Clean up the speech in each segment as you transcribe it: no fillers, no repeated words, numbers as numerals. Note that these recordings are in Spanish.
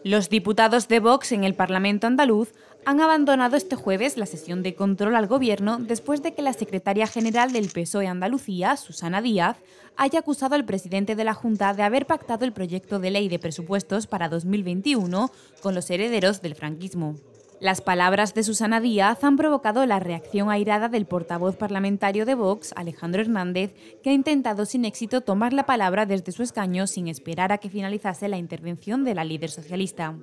Los diputados de Vox en el Parlamento andaluz han abandonado este jueves la sesión de control al Gobierno después de que la secretaria general del PSOE Andalucía, Susana Díaz, haya acusado al presidente de la Junta de haber pactado el proyecto de ley de presupuestos para 2021 con los herederos del franquismo. Las palabras de Susana Díaz han provocado la reacción airada del portavoz parlamentario de Vox, Alejandro Hernández, que ha intentado sin éxito tomar la palabra desde su escaño sin esperar a que finalizase la intervención de la líder socialista.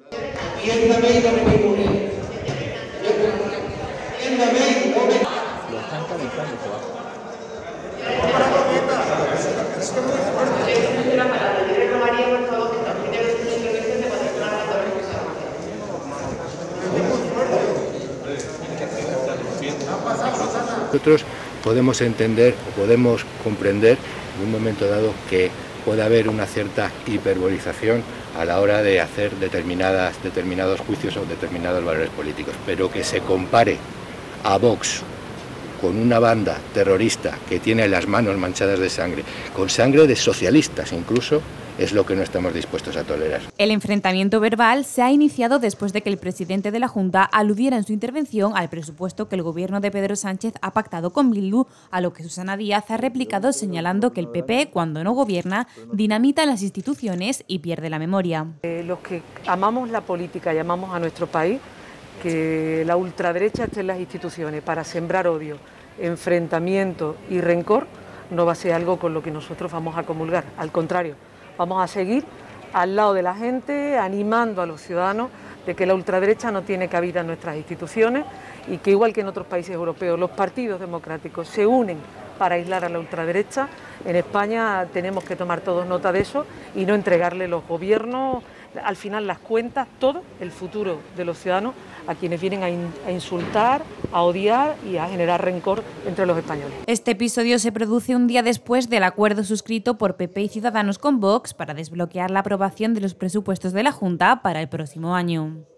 Nosotros podemos entender o podemos comprender en un momento dado que puede haber una cierta hiperbolización a la hora de hacer determinados juicios o determinados valores políticos, pero que se compare a Vox con una banda terrorista que tiene las manos manchadas de sangre, con sangre de socialistas incluso, es lo que no estamos dispuestos a tolerar. El enfrentamiento verbal se ha iniciado después de que el presidente de la Junta aludiera en su intervención al presupuesto que el gobierno de Pedro Sánchez ha pactado con Bildu, a lo que Susana Díaz ha replicado señalando que el PP, cuando no gobierna, dinamita las instituciones y pierde la memoria. Los que amamos la política y amamos a nuestro país, que la ultraderecha esté en las instituciones para sembrar odio, enfrentamiento y rencor, no va a ser algo con lo que nosotros vamos a comulgar, al contrario. Vamos a seguir al lado de la gente, animando a los ciudadanos de que la ultraderecha no tiene cabida en nuestras instituciones y que, igual que en otros países europeos, los partidos democráticos se unen para aislar a la ultraderecha. En España tenemos que tomar todos nota de eso y no entregarle los gobiernos, al final las cuentas, todo el futuro de los ciudadanos a quienes vienen a insultar, a odiar y a generar rencor entre los españoles. Este episodio se produce un día después del acuerdo suscrito por PP y Ciudadanos con Vox para desbloquear la aprobación de los presupuestos de la Junta para el próximo año.